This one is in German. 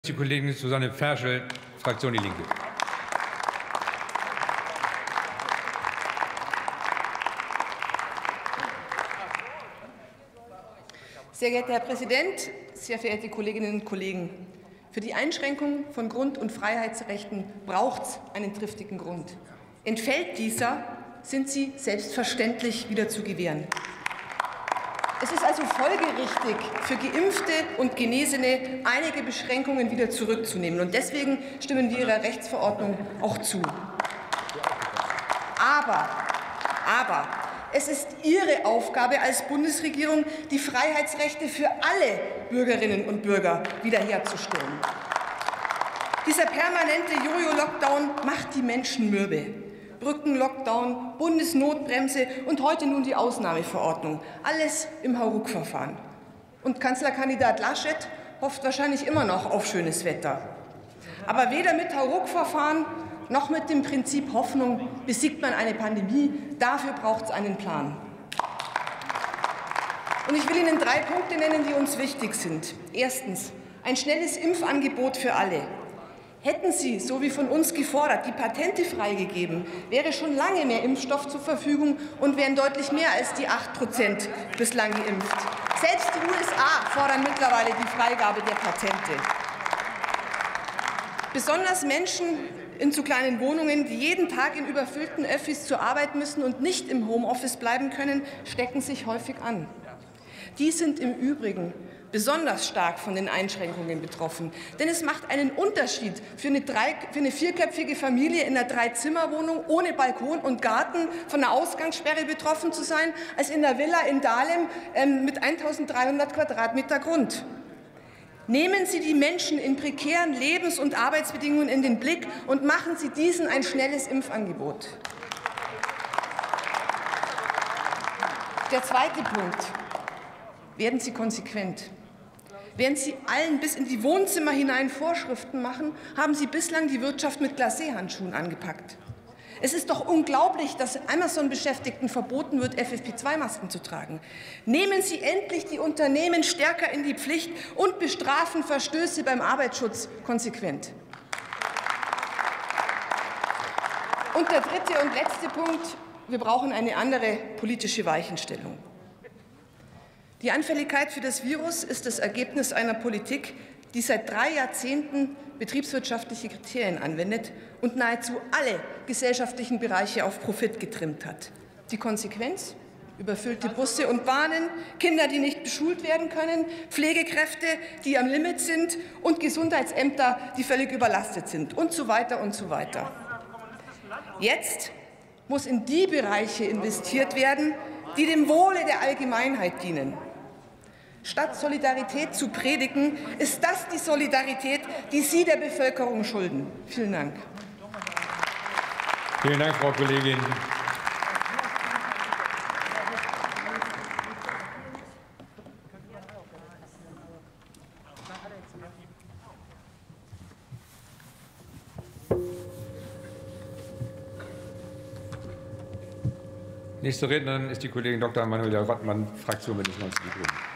Die Kollegin Susanne Ferschel, Fraktion Die Linke. Sehr geehrter Herr Präsident, sehr verehrte Kolleginnen und Kollegen! Für die Einschränkung von Grund- und Freiheitsrechten braucht es einen triftigen Grund. Entfällt dieser, sind sie selbstverständlich wieder zu gewähren. Es ist also folgerichtig, für Geimpfte und Genesene einige Beschränkungen wieder zurückzunehmen. Und deswegen stimmen wir Ihrer Rechtsverordnung auch zu. Aber es ist Ihre Aufgabe als Bundesregierung, die Freiheitsrechte für alle Bürgerinnen und Bürger wiederherzustellen. Dieser permanente Jojo-Lockdown macht die Menschen mürbe. Brückenlockdown, Bundesnotbremse und heute nun die Ausnahmeverordnung. Alles im Hauruck-Verfahren. Und Kanzlerkandidat Laschet hofft wahrscheinlich immer noch auf schönes Wetter. Aber weder mit Hauruck-Verfahren noch mit dem Prinzip Hoffnung besiegt man eine Pandemie. Dafür braucht es einen Plan. Und ich will Ihnen 3 Punkte nennen, die uns wichtig sind. Erstens, ein schnelles Impfangebot für alle. Hätten Sie, so wie von uns gefordert, die Patente freigegeben, wäre schon lange mehr Impfstoff zur Verfügung und wären deutlich mehr als die 8% bislang geimpft. Selbst die USA fordern mittlerweile die Freigabe der Patente. Besonders Menschen in zu kleinen Wohnungen, die jeden Tag in überfüllten Öffis zur Arbeit müssen und nicht im Homeoffice bleiben können, stecken sich häufig an. Die sind im Übrigen besonders stark von den Einschränkungen betroffen. Denn es macht einen Unterschied, für eine 4-köpfige Familie in einer 3-Zimmer-Wohnung ohne Balkon und Garten von einer Ausgangssperre betroffen zu sein, als in der Villa in Dahlem mit 1.300 Quadratmeter Grund. Nehmen Sie die Menschen in prekären Lebens- und Arbeitsbedingungen in den Blick und machen Sie diesen ein schnelles Impfangebot. Der zweite Punkt. Werden Sie konsequent. Während Sie allen bis in die Wohnzimmer hinein Vorschriften machen, haben Sie bislang die Wirtschaft mit Glacé-Handschuhen angepackt. Es ist doch unglaublich, dass Amazon-Beschäftigten verboten wird, FFP2-Masken zu tragen. Nehmen Sie endlich die Unternehmen stärker in die Pflicht und bestrafen Verstöße beim Arbeitsschutz konsequent. Und der dritte und letzte Punkt. Wir brauchen eine andere politische Weichenstellung. Die Anfälligkeit für das Virus ist das Ergebnis einer Politik, die seit 3 Jahrzehnten betriebswirtschaftliche Kriterien anwendet und nahezu alle gesellschaftlichen Bereiche auf Profit getrimmt hat. Die Konsequenz? Überfüllte Busse und Bahnen, Kinder, die nicht beschult werden können, Pflegekräfte, die am Limit sind und Gesundheitsämter, die völlig überlastet sind und so weiter und so weiter. Jetzt muss in die Bereiche investiert werden, die dem Wohle der Allgemeinheit dienen. Statt Solidarität zu predigen, ist das die Solidarität, die Sie der Bevölkerung schulden. Vielen Dank. Vielen Dank, Frau Kollegin. Nächste Rednerin ist die Kollegin Dr. Manuela Rottmann, Fraktion Bündnis 90 Die Grünen.